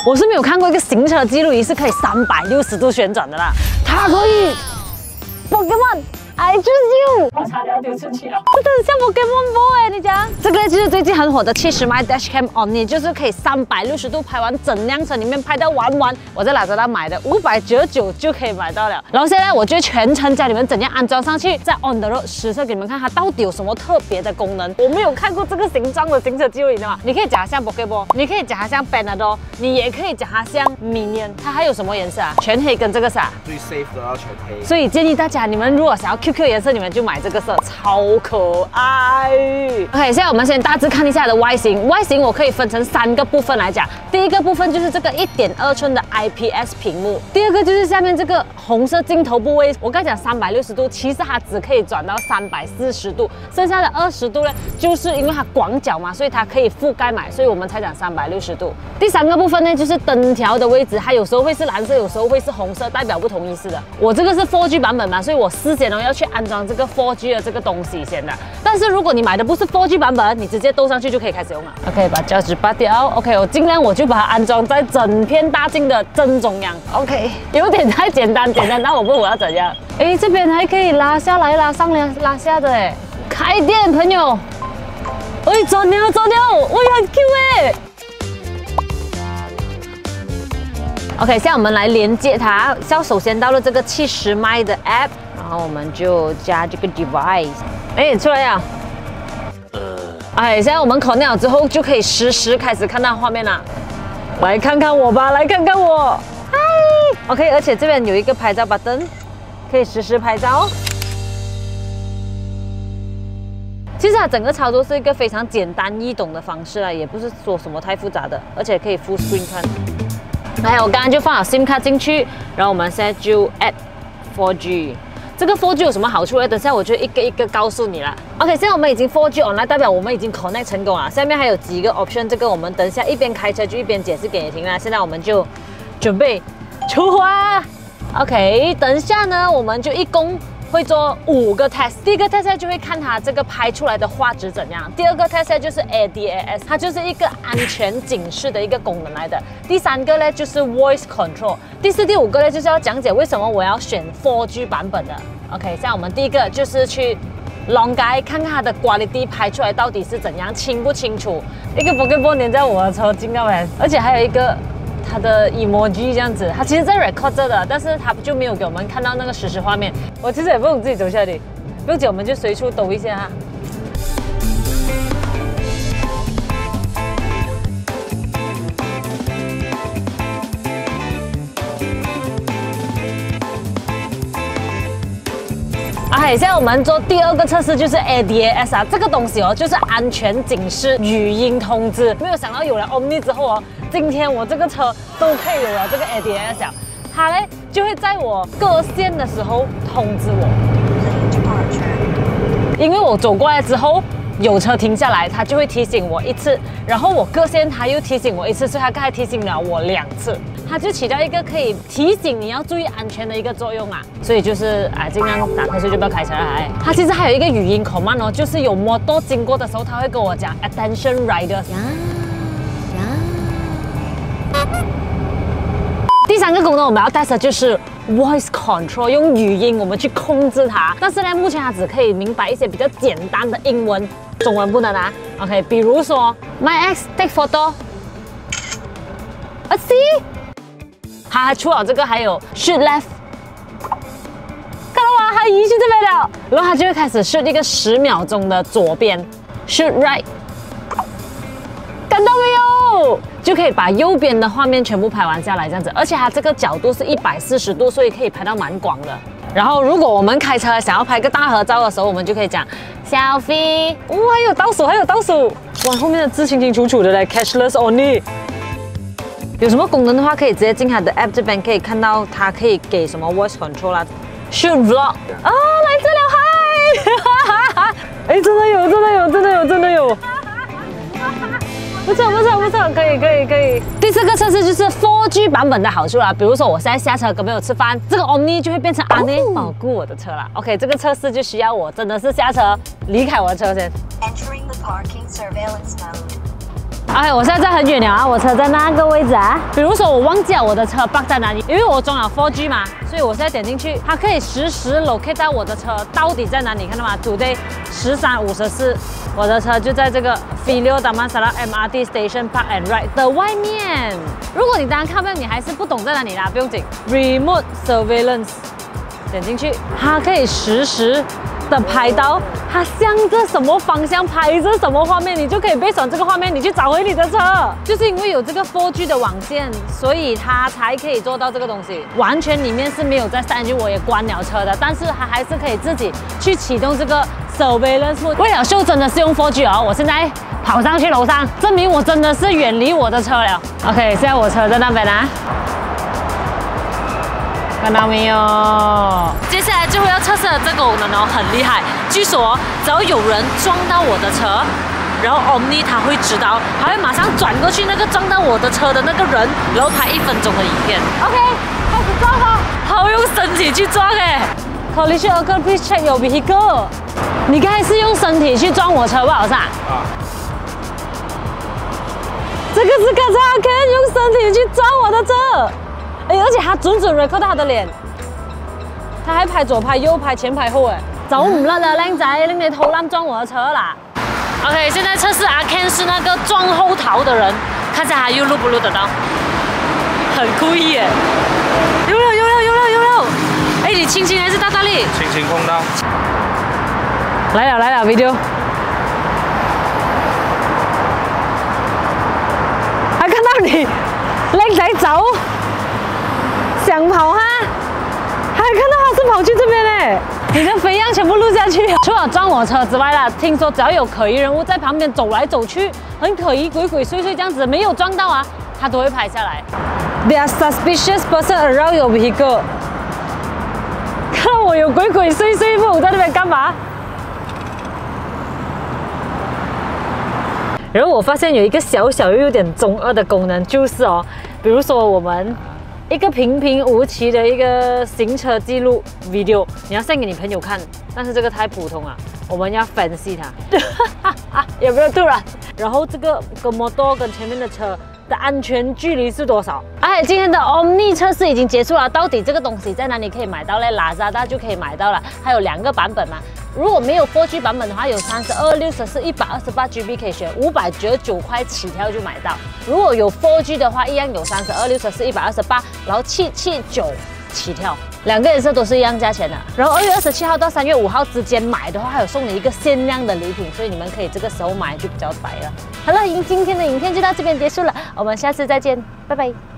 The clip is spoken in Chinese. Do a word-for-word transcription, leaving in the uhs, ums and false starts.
我是没有看过一个行车记录仪是可以三百六十度旋转的啦，它可以 Pokemon。I choose you， 我差点要丢出去了，这很像 Pokemon Ball 哎，你讲这个就是最近很火的七十迈 Dashcam Omni， 就是可以三百六十度拍完整辆车里面拍到完完。我在拉扎达买的，五百九十九就可以买到了。然后现在我就全程教你们怎样安装上去，在 On the Road 实测给你们看它到底有什么特别的功能。我没有看过这个形状的行车记录仪的嘛，你可以讲它像 Pokeball， 你可以讲它像 Panadol， 你也可以讲它像 Minion。它还有什么颜色啊？全黑跟这个是啊， 最 safe 的要全黑。 所以建议大家，你们如果想要 Q Q 颜色，你们就买这个色，超可爱。OK， 现在我们先大致看一下它的外形。外形我可以分成三个部分来讲。第一个部分就是这个一点二寸的 I P S 屏幕。第二个就是下面这个红色镜头部位。我刚才讲三百六十度，其实它只可以转到三百四十度，剩下的二十度呢，就是因为它广角嘛，所以它可以覆盖满，所以我们才讲三百六十度。第三个部分呢，就是灯条的位置，它有时候会是蓝色，有时候会是红色，代表不同意思的。我这个是 四 G 版本嘛，所以我事先呢要去安装这个 四 G 的这个东西先的。但是如果你买的不是 四 G 版本，你直接兜上去就可以开始用了。OK， 把胶纸拔掉。OK， 我尽量我就把它安装在整片大镜的正中央。OK， 有点太简单，简单，那我问我要怎样？哎，这边还可以拉下来、拉上来、拉下的哎。开店，朋友。哎，走掉，走掉，我也很 Q 哎。OK， 现在我们来连接它。要首先到了这个七十迈的 App。然后我们就加这个 device， 哎，出来了。呃，哎，现在我们 connect 了之后，就可以实时开始看到画面了。来看看我吧，来看看我。嗨 ，OK， 而且这边有一个拍照 button， 可以实时拍照。其实它整个操作是一个非常简单易懂的方式啊，也不是说什么太复杂的，而且可以 full screen 看。哎，我刚刚就放好 SIM 卡进去，然后我们现在就 add 四 G。这个 四 G 有什么好处呢？等下我就一个一个告诉你啦。OK， 现在我们已经 四 G online， 代表我们已经 connect 成功了。下面还有几个 option， 这个我们等下一边开车就一边解释给你听啦。现在我们就准备出发。OK， 等下呢，我们就一共会做五个 test。第一个 test 就会看它这个拍出来的画质怎样。第二个 test 就是 A D A S， 它就是一个安全警示的一个功能来的。第三个呢就是 voice control。第四、第五个呢就是要讲解为什么我要选 四 G 版本的。OK， 现在我们第一个就是去 long guide 看看它的 quality 拍出来到底是怎样，清不清楚。一个 Pokeball 粘在我的车进到来，而且还有一个它的 emoji 这样子，它其实在 record 着的，但是它就没有给我们看到那个实时画面。我其实也不用自己走下去，不用紧，我们就随处抖一下啊。OK， 现在我们做第二个测试，就是 A D A S 啊，这个东西哦，就是安全警示语音通知。没有想到有了 Omni 之后哦，今天我这个车都可以有了这个 A D A S 了。它呢就会在我过线的时候通知我，因为我走过来之后有车停下来，它就会提醒我一次，然后我过线它又提醒我一次，所以它刚才提醒了我两次。它就起到一个可以提醒你要注意安全的一个作用啊，所以就是啊，尽量打瞌睡就不要开车了。哎，它其实还有一个语音 command 哦，就是有摩托经过的时候，它会跟我讲 attention riders。呀呀。第三个功能我们要test的就是 voice control， 用语音我们去控制它。但是呢，目前它只可以明白一些比较简单的英文，中文不能啊。OK， 比如说 My ex take photo。啊 see。它还除了这个，还有 shoot left， 看到吗？它移去这边了，然后它就会开始 shoot 一个十秒钟的左边 ，shoot right， 看到没有？就可以把右边的画面全部拍完下来，这样子。而且它这个角度是一百四十度，所以可以拍到蛮广的。然后如果我们开车想要拍个大合照的时候，我们就可以讲 selfie， 哇、哦，还有倒数，还有倒数，哇，后面的字清清楚楚的嘞 ，cashless only。有什么功能的话，可以直接进它的 app 这边可以看到，它可以给什么 voice control 啦 ，shoot vlog 啊，来这了，嗨，哎，真的有，真的有，真的有，真的有，不错，不错，不错，可以，可以，可以。第四个测试就是 四 G 版本的好处啦，比如说我现在下车跟朋友吃饭，这个 Omni 就会变成阿内保护我的车啦。OK， 这个测试就需要我真的是下车离开我的车先。Entering the parking surveillance mode。 OK， 我现在在很远了啊，我车在那个位置啊。比如说我忘记了我的车 park 在哪里，因为我装了 four G 嘛，所以我现在点进去，它可以实时 locate 到我的车到底在哪里，看到吗 ？Today 十三五十四，我的车就在这个 Filio Damansara M R T Station Park and Ride 的外面。如果你当然看不到，你还是不懂在哪里啦，不用紧 ，Remote Surveillance， 点进去，它可以实时的拍到它向着什么方向拍着什么画面，你就可以背选这个画面，你去找回你的车。就是因为有这个 four G 的网线，所以它才可以做到这个东西。完全里面是没有在三 G， 我也关了车的，但是它还是可以自己去启动这个 surveillance mode。为了秀真的是用 four G 哦，我现在跑上去楼上，证明我真的是远离我的车了。OK， 现在我车在那边啊。看到没有？接下来就会要测试的这个功能哦，很厉害。据说只要有人撞到我的车，然后 Omni 它会知道，它会马上转过去那个撞到我的车的那个人，然后拍一分钟的影片。OK， 开始撞了。好用身体去撞哎 ！Collision occur, please check your vehicle。你刚才是用身体去撞我车不好是吧？啊。这个是刚才阿 Ken 用身体去撞我的车。哎，而且他准准 record 到他的脸，他还拍左拍右拍前拍後誒，走唔甩啦，靚仔，拎你肚腩撞我的車啦。OK， 現在測試阿 Ken 是那個撞後逃的人，看下他又錄不錄得到，很故意耶。有了有了有了有了，哎，你輕輕還是大大力？ 輕輕碰到。 來了來了 video， 他看到你。靚仔走，想跑哈，還看到他是跑去這邊嘞，你的肥樣全部錄下去。除了撞我車之外啦，聽說只要有可疑人物在旁邊走來走去，很可疑、鬼鬼祟祟這樣子，沒有撞到啊，他都會拍下來。There are suspicious person around your vehicle。看我有鬼鬼祟祟，不懂在那邊幹嘛？然后我发现有一个小小又有点中二的功能，就是哦，比如说我们一个平平无奇的一个行车记录 video， 你要 send 给你朋友看，但是这个太普通了，我们要 fancy 它，有没有突然？然后这个跟摩托跟前面的车的安全距离是多少？哎，今天的 Omni 测试已经结束了，到底这个东西在哪里可以买到嘞 ？Lazada 就可以买到了，还有两个版本嘛。如果没有 four G 版本的话，有三十二、六十四、一百二十八 G B 可以选，五百九十九块起跳就买到。如果有 four G 的话，一样有三十二、六十四、一百二十八，然后七七九起跳，两个颜色都是一样价钱的。然后二月二十七号到三月五号之间买的话，还有送你一个限量的礼品，所以你们可以这个时候买就比较白了。好了，今天的影片就到这边结束了，我们下次再见，拜拜。